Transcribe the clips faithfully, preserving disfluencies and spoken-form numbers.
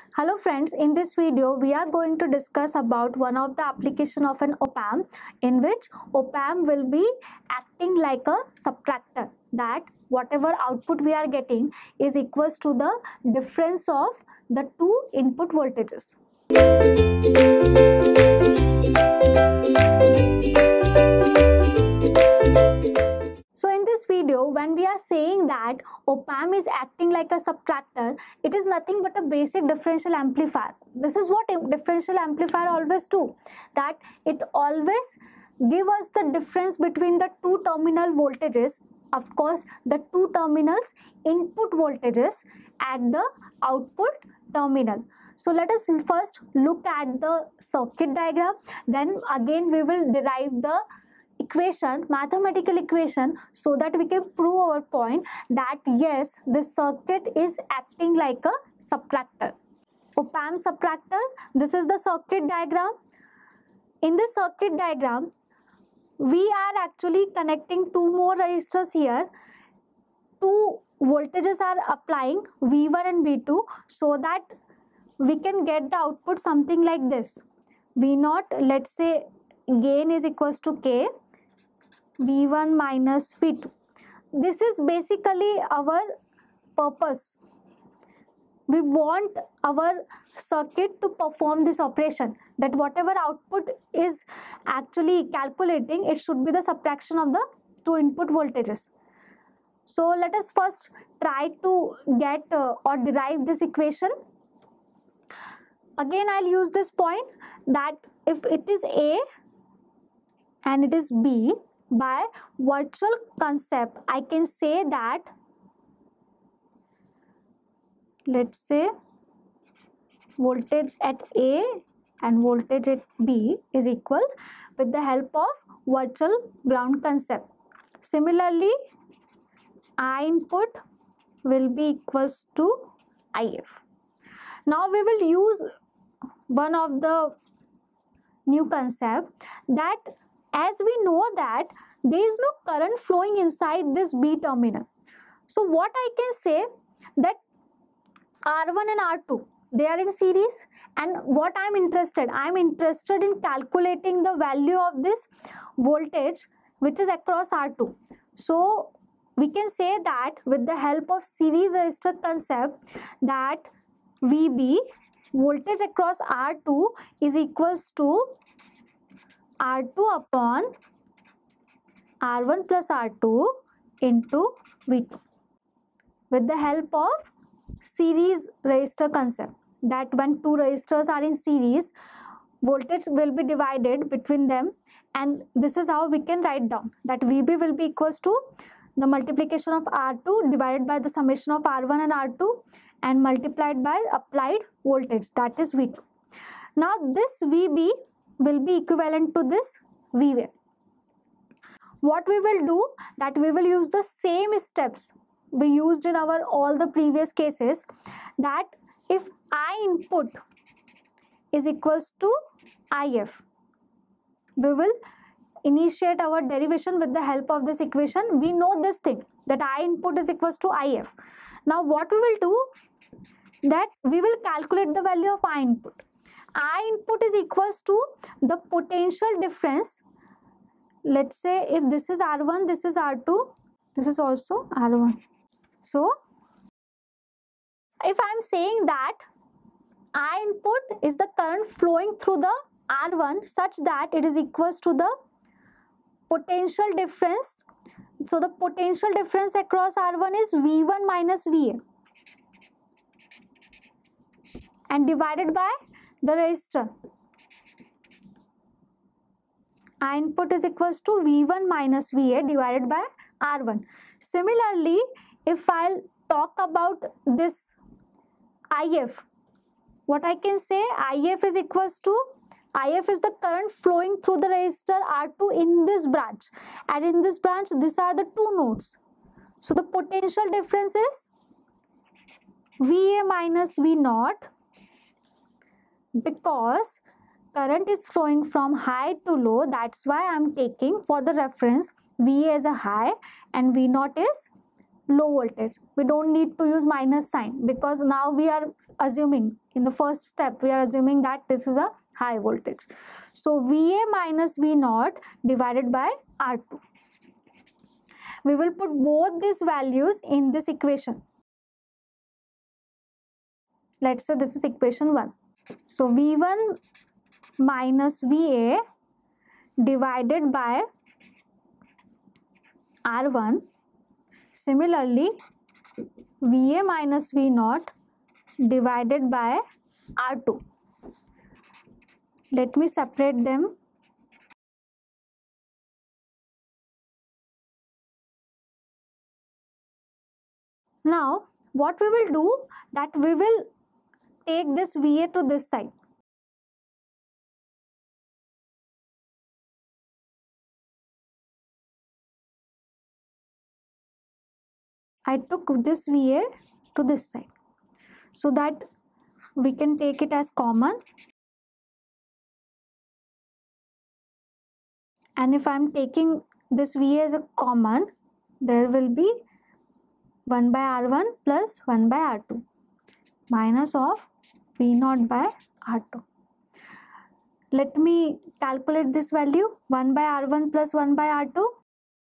Hello friends, in this video we are going to discuss about one of the application of an op-amp in which op-amp will be acting like a subtractor, that whatever output we are getting is equals to the difference of the two input voltages. So in this video, when we are saying that op-amp is acting like a subtractor, it is nothing but a basic differential amplifier. This is what a differential amplifier always do, that it always give us the difference between the two terminal voltages, of course the two terminals input voltages at the output terminal. So let us first look at the circuit diagram, then again we will derive the equation, mathematical equation, so that we can prove our point that yes, this circuit is acting like a subtractor. Op-amp subtractor, this is the circuit diagram. In this circuit diagram, we are actually connecting two more resistors here. Two voltages are applying V one and V two, so that we can get the output something like this. V zero, let's say gain is equals to K, V one minus V two. This is basically our purpose. We want our circuit to perform this operation, that whatever output is actually calculating, it should be the subtraction of the two input voltages. So let us first try to get uh, or derive this equation. Again, I'll use this point that if it is A and it is B, by virtual concept, I can say that, let's say voltage at A and voltage at B is equal with the help of virtual ground concept. Similarly, I input will be equals to I F. Now we will use one of the new concept, that as we know that there is no current flowing inside this B terminal. So what I can say, that R one and R two, they are in series, and what I am interested, I am interested in calculating the value of this voltage which is across R two. So we can say that with the help of series resistor concept, that V B, voltage across R two, is equals to R two upon R one plus R two into V two. With the help of series resistor concept, that when two resistors are in series, voltage will be divided between them, and this is how we can write down that V B will be equals to the multiplication of R two divided by the summation of R one and R two and multiplied by applied voltage, that is V two. Now this V B will be equivalent to this V one. What we will do, that we will use the same steps we used in our all the previous cases, that if I input is equals to I F, we will initiate our derivation with the help of this equation. We know this thing, that I input is equals to I F. Now what we will do, that we will calculate the value of I input. I input is equals to the potential difference. Let's say if this is R one, this is R two, this is also R one. So if I am saying that I input is the current flowing through the R one such that it is equals to the potential difference. So the potential difference across R one is V one minus V A, and divided by the resistor. I input is equals to V one minus V A divided by R one. Similarly, if I'll talk about this I F, what I can say, I F is equals to, I F is the current flowing through the resistor R two in this branch, and in this branch these are the two nodes. So the potential difference is V A minus V zero, because current is flowing from high to low. That's why I'm taking for the reference V A as a high and V zero is low voltage. We don't need to use minus sign because now we are assuming in the first step we are assuming that this is a high voltage. So V A minus V naught divided by R two. We will put both these values in this equation. Let's say this is equation one. So V one minus V A divided by R one. Similarly, V A minus V naught divided by R two. Let me separate them. Now, what we will do, that we will take this V A to this side. I took this V A to this side so that we can take it as common. And if I am taking this V A as a common, there will be one by R one plus one by R two minus of V naught by R two. Let me calculate this value. one by R one plus one by R two.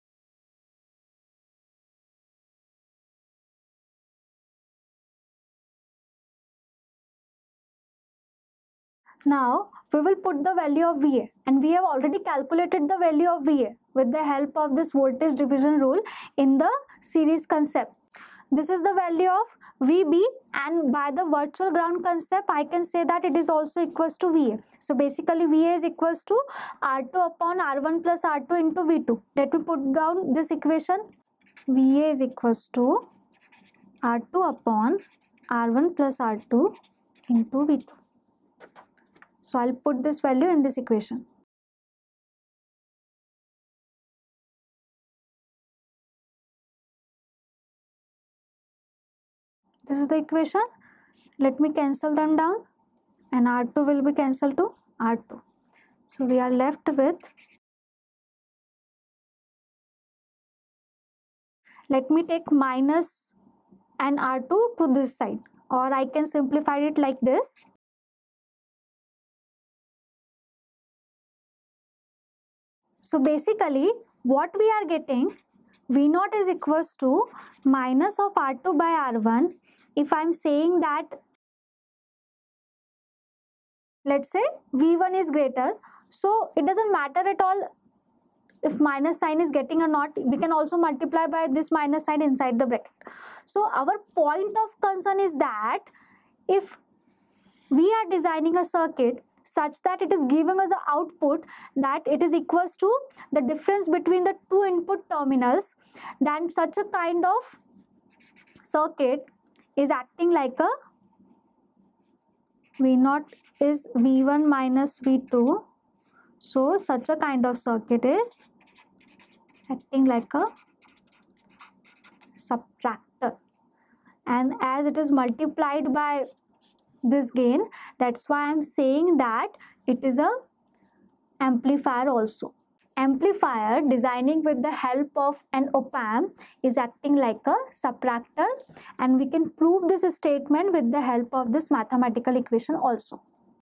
Now we will put the value of V A, and we have already calculated the value of V A with the help of this voltage division rule in the series concept. This is the value of V B, and by the virtual ground concept I can say that it is also equals to V A. So basically V A is equals to R two upon R one plus R two into V two. Let me put down this equation. V A is equals to R two upon R one plus R two into V two. So I'll put this value in this equation. This is the equation. Let me cancel them down, and R two will be cancelled to R two. So we are left with, let me take minus and R two to this side, or I can simplify it like this. So basically what we are getting, V naught is equals to minus of R two by R one. If I am saying that, let's say V one is greater, so it doesn't matter at all if minus sign is getting or not. We can also multiply by this minus sign inside the bracket. So our point of concern is that if we are designing a circuit such that it is giving us an output that it is equals to the difference between the two input terminals, then such a kind of circuit is acting like a V naught is V one minus V two. So such a kind of circuit is acting like a subtractor, and as it is multiplied by this gain, that's why I'm saying that it is a amplifier also. Amplifier designing with the help of an op-amp is acting like a subtractor, and we can prove this statement with the help of this mathematical equation also.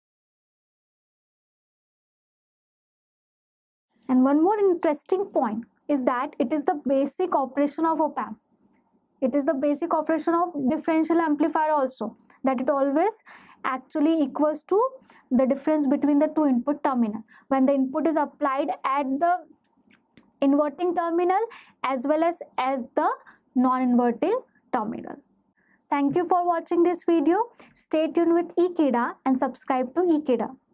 And one more interesting point is that it is the basic operation of op-amp. It is the basic operation of differential amplifier also, that it always actually equals to the difference between the two input terminal when the input is applied at the inverting terminal as well as as the non-inverting terminal. Thank you for watching this video. Stay tuned with eKida and subscribe to eKida.